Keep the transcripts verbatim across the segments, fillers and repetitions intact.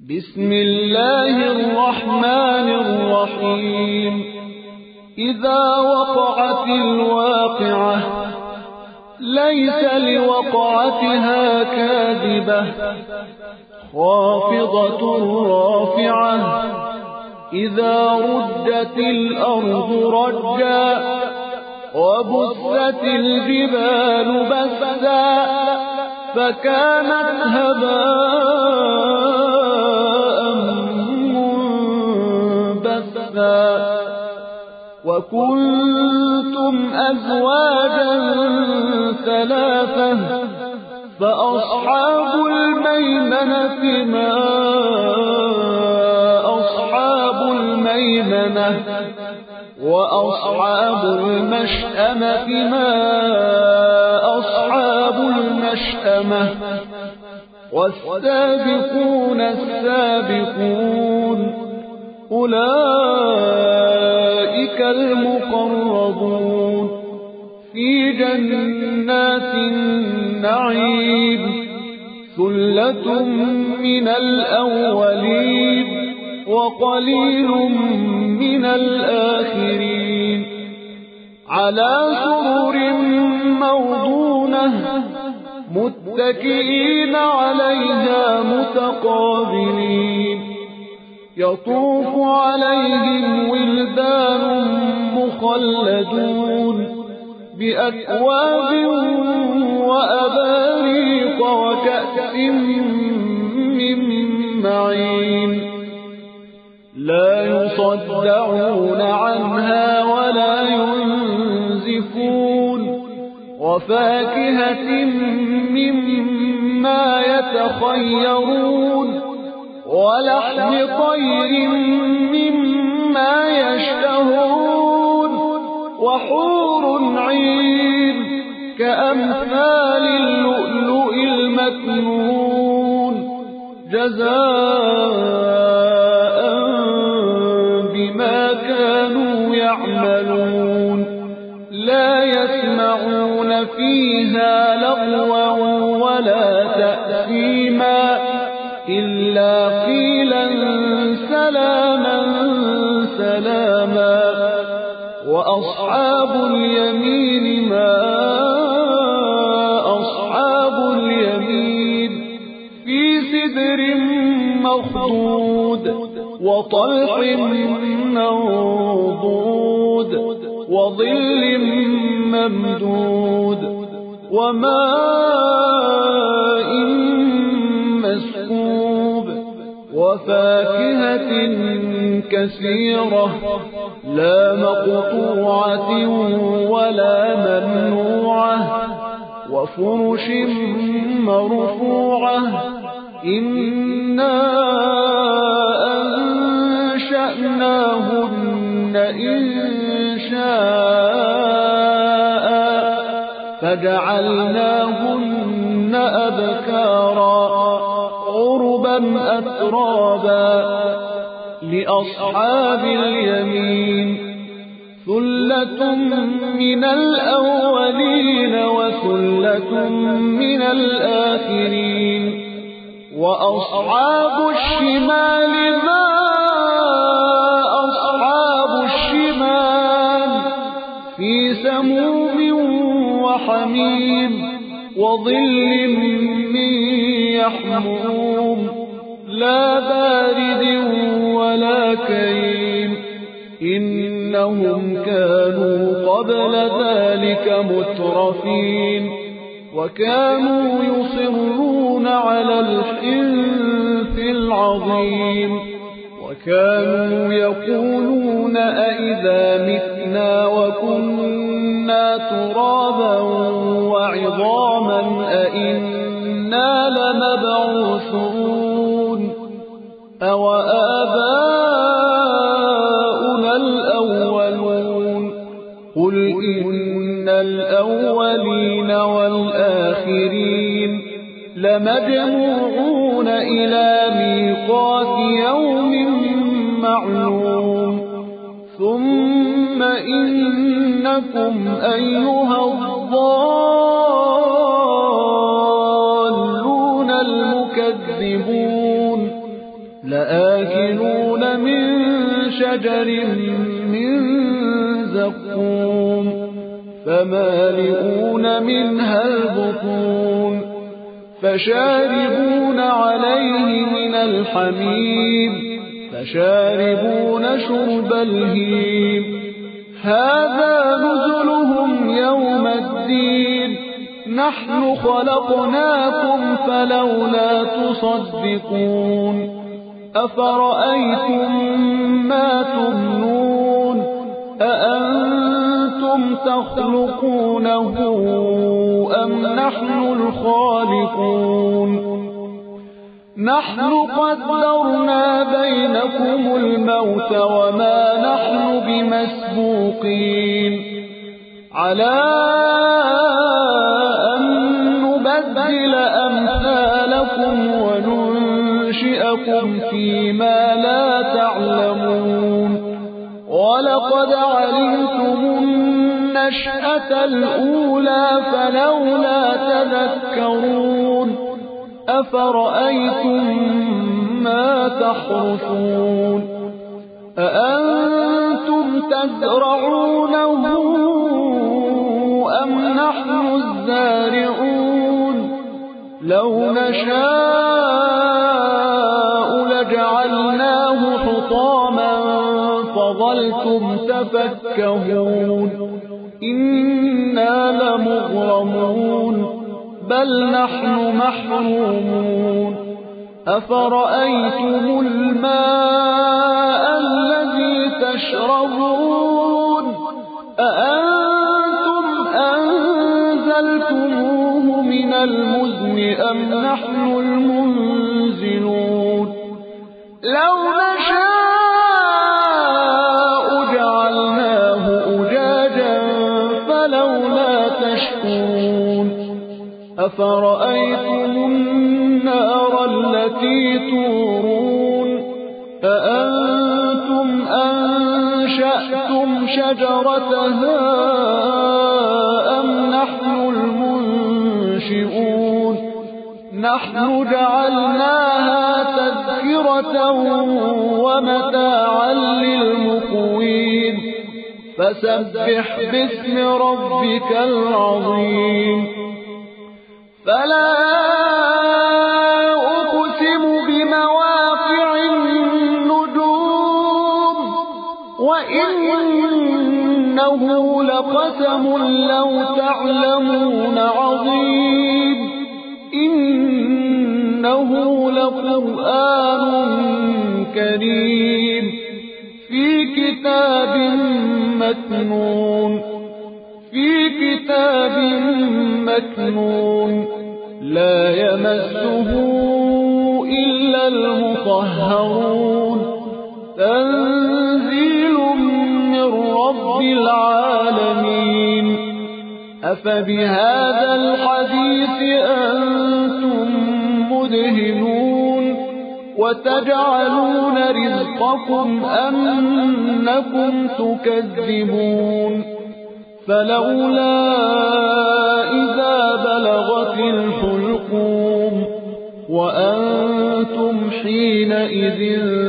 بسم الله الرحمن الرحيم إذا وقعت الواقعة ليس لوقعتها كاذبة خافضة رافعة إذا ردت الأرض رجا وبست الجبال بسا فكانت هباء منبثا وكنتم أزواجا ثلاثة فأصحاب الميمنة ما أصحاب الميمنة وأصحاب المشأمة ما أصحاب المشأمة والسابقون السابقون أولئك المقربون في جنات النعيم ثلة من الأولين وقليل من الآخرين على سرر موضونة متكئين عليها متقابلين يطوف عليهم ولدان مخلدون بأكواب وأباريق وكأس من معين لا يصدعون عنها ولا ينزفون وفاكهة مما يتخيرون ولحم طير مما يشتهون وحور عين كأمثال اللؤلؤ المكنون جزاء بما كانوا يعملون لا يسمعون فيها لغوا ولا تأثيما إلا قيلا سلاما سلاما وأصحاب اليمين ما أصحاب اليمين في سدر مخضود وطلح منضود وظل ممدود وماء مسكوب وفاكهة كثيرة لا مقطوعة ولا ممنوعة وفرش مرفوعة إنا أنشأناهن إنشاء فجعلناهن أبكارا عربا أترابا لأصحاب اليمين ثلة من الأولين وثلة من الآخرين وأصحاب الشمال ما أصحاب الشمال في سموم وحميم وظل من يحموم لا بارد ولا كريم إنهم كانوا قبل ذلك مترفين وكانوا يصرون على الحنث العظيم وكانوا يقولون أئذا متنا وكنا ترابا وعظاما أئنا لمبعوثون أو آباؤنا الأولون قل إن الأولين والآخرين لمجموعون إلى ميقات يوم معلوم ثم إنكم أيها الضالون المكذبون لآكلون من شجر من زقوم فمالئون منها البطون فشاربون عليه من الحميم فشاربون شرب الهيم هذا نزلهم يوم الدين نحن خلقناكم فلولا تصدقون أفرأيتم ما تمنون أأنتم تخلقونه أم نحن الخالقون نحن قدرنا بينكم الموت وما نحن بمسبوقين على أن نبدل أمثالكم وننشئكم فيما لا تعلمون ولقد علمتم النشأة الأولى فلولا تذكرون أفرأيتم ما تحرثون أأنتم تزرعونه أم نحن الزارعون لو نشاء لجعلناه حطاما فظلتم تفكهون إنا لمغرمون بل نحن محرومون أفرأيتم الماء الذي تشربون أأنتم أنزلتموه من المزن أم نحن المنزلون لو نشاء جعلناه أجاجا فلولا تشكرون أفرأيتم النار التي تورون أأنتم أنشأتم شجرتها أم نحن المنشئون نحن جعلناها تذكرة ومتاعا للمقوين فسبح باسم ربك العظيم فلا أقسم بمواقع النجوم وإنه لقسم لو تعلمون عظيم إنه لقرآن كريم في كتاب مكنون في كتاب مكنون لا يمسه إلا المطهرون تنزيل من رب العالمين أفبهذا الحديث أنتم مدهنون وتجعلون رزقكم أنكم تكذبون فلولا إذا بلغت الحلقوم وأنتم حينئذ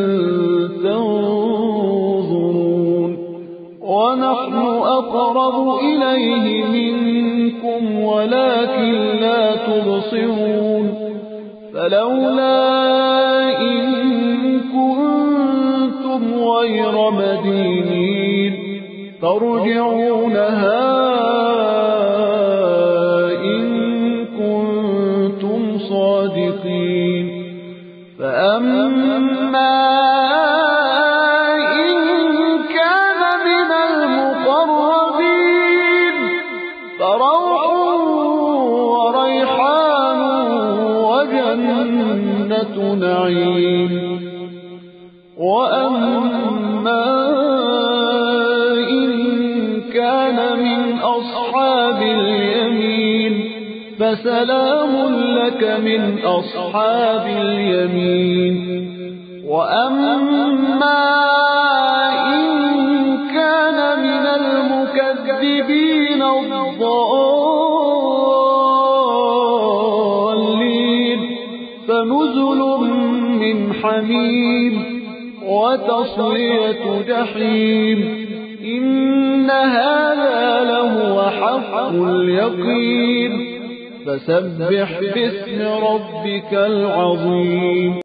تنظرون ونحن أقرب إليه منكم ولكن لا تبصرون فلولا إن كنتم غير مدينين ترجعونها إن كنتم صادقين فأما إن كان من المقربين فروح وريحان وجنة نعيم وأما من أصحاب اليمين فسلام لك من أصحاب اليمين وأما إن كان من المكذبين الضالين فنزل ونزل من حميم وتصلية جحيم إن هذا لهو حق اليقين فسبح باسم ربك العظيم